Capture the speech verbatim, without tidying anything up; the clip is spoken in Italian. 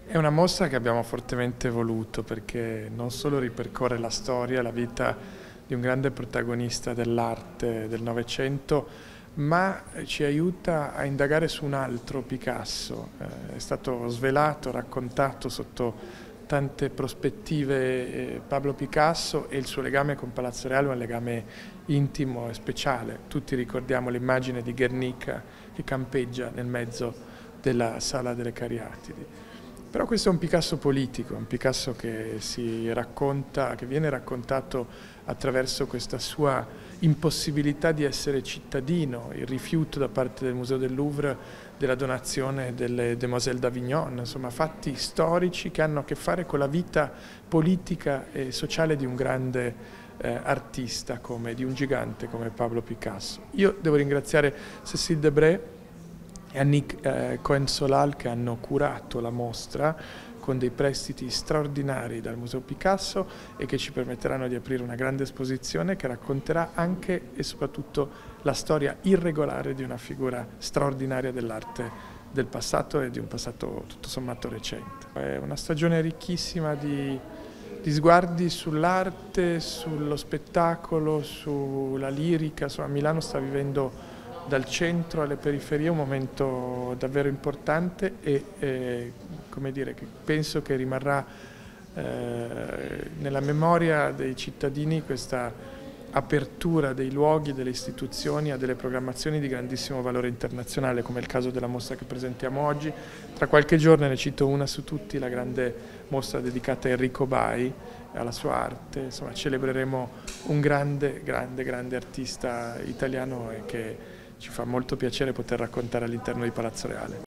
È una mostra che abbiamo fortemente voluto perché non solo ripercorre la storia, la vita di un grande protagonista dell'arte del Novecento, ma ci aiuta a indagare su un altro Picasso. Eh, è stato svelato, raccontato sotto tante prospettive eh, Pablo Picasso, e il suo legame con Palazzo Reale è un legame intimo e speciale. Tutti ricordiamo l'immagine di Guernica che campeggia nel mezzo della Sala delle Cariatidi. Però questo è un Picasso politico, un Picasso che si racconta, che viene raccontato attraverso questa sua impossibilità di essere cittadino, il rifiuto da parte del Museo del Louvre della donazione delle Demoiselles d'Avignon, insomma fatti storici che hanno a che fare con la vita politica e sociale di un grande eh, artista, come, di un gigante come Pablo Picasso. Io devo ringraziare Cécile Debray e Annick eh, Cohen-Solal che hanno curato la mostra con dei prestiti straordinari dal Museo Picasso e che ci permetteranno di aprire una grande esposizione che racconterà anche e soprattutto la storia irregolare di una figura straordinaria dell'arte del passato e di un passato tutto sommato recente. È una stagione ricchissima di, di sguardi sull'arte, sullo spettacolo, sulla lirica. Insomma, Milano sta vivendo dal centro alle periferie un momento davvero importante e eh, come dire, che penso che rimarrà eh, nella memoria dei cittadini questa apertura dei luoghi, delle istituzioni a delle programmazioni di grandissimo valore internazionale, come il caso della mostra che presentiamo oggi. Tra qualche giorno ne cito una su tutti, la grande mostra dedicata a Enrico Bai e alla sua arte. Insomma, celebreremo un grande, grande, grande artista italiano e che ci fa molto piacere poter raccontare all'interno di Palazzo Reale.